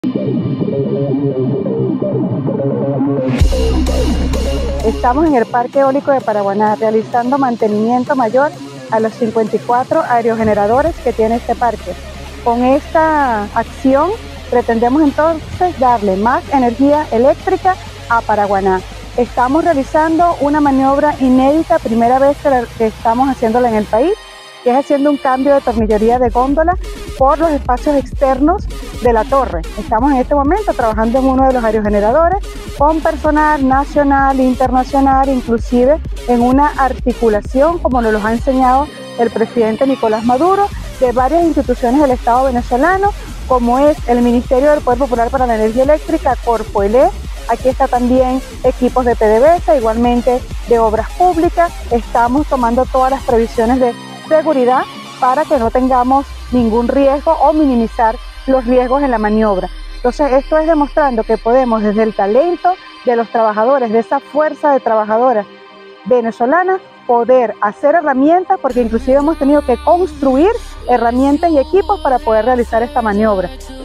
Estamos en el Parque Eólico de Paraguaná realizando mantenimiento mayor a los 54 aerogeneradores que tiene este parque. Con esta acción pretendemos entonces darle más energía eléctrica a Paraguaná. Estamos realizando una maniobra inédita, primera vez que estamos haciéndola en el país, que es haciendo un cambio de tornillería de góndola por los espacios externos de la torre. Estamos en este momento trabajando en uno de los aerogeneradores con personal nacional, internacional, inclusive en una articulación, como nos lo ha enseñado el presidente Nicolás Maduro, de varias instituciones del Estado venezolano, como es el Ministerio del Poder Popular para la Energía Eléctrica, Corpoelec. Aquí está también equipos de PDVSA, igualmente de Obras Públicas. Estamos tomando todas las previsiones de seguridad para que no tengamos ningún riesgo o minimizar los riesgos en la maniobra. Entonces, esto es demostrando que podemos, desde el talento de los trabajadores, de esa fuerza de trabajadoras venezolanas, poder hacer herramientas, porque inclusive hemos tenido que construir herramientas y equipos para poder realizar esta maniobra.